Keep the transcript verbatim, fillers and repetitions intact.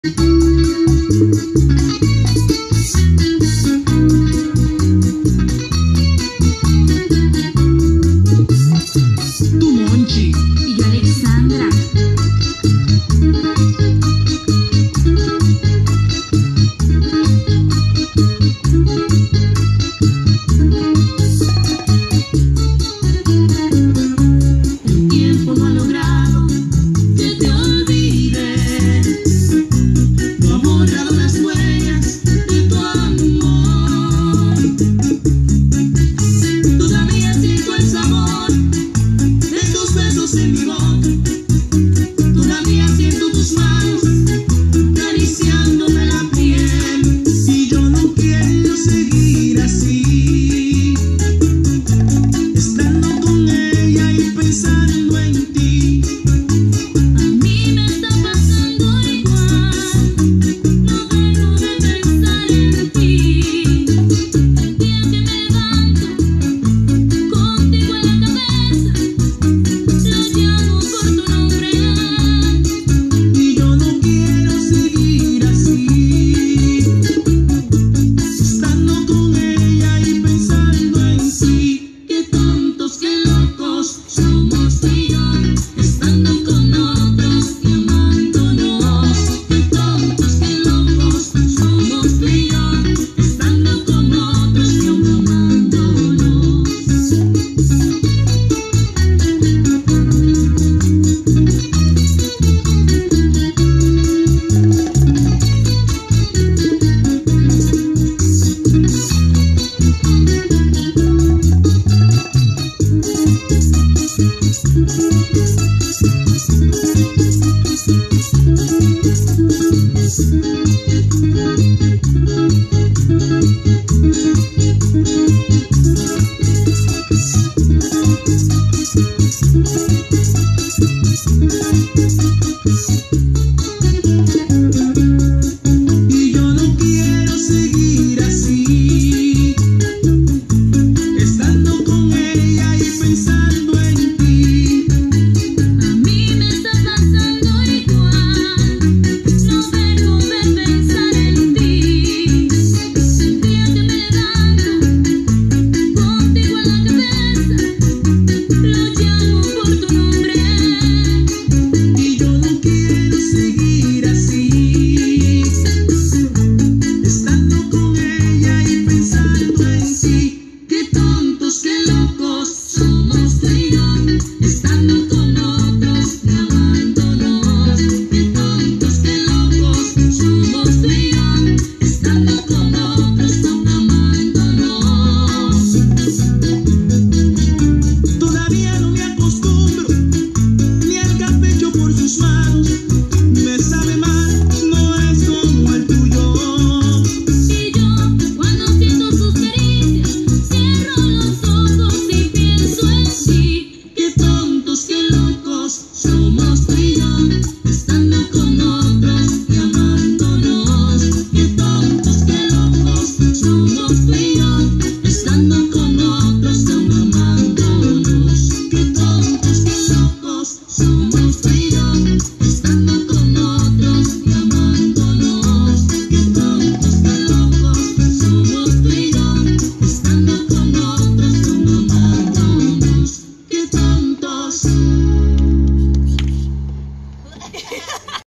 Tu Monchi. Y yo Alexandra. El tiempo no ha logrado que te olvide, no ha borrado las huellas de tu amor. Todavía siento el sabor de tus besos en mi boca, todavía siento tus manos acariciándome la piel. Y yo no quiero seguir así, estando con ella y pensando en ti. A mí me está pasando igual, no dejo de pensar en ti. El día que me levanto contigo en la cabeza, lo llamo por tu nombre. Y yo no quiero seguir así, estando con ella y pensando en ti. Qué tontos, qué locos somos tú y yo, estando con otros y amándonos. Qué tontos, qué locos somos tú y yo, estando con otros y aún amándonos. Thank you.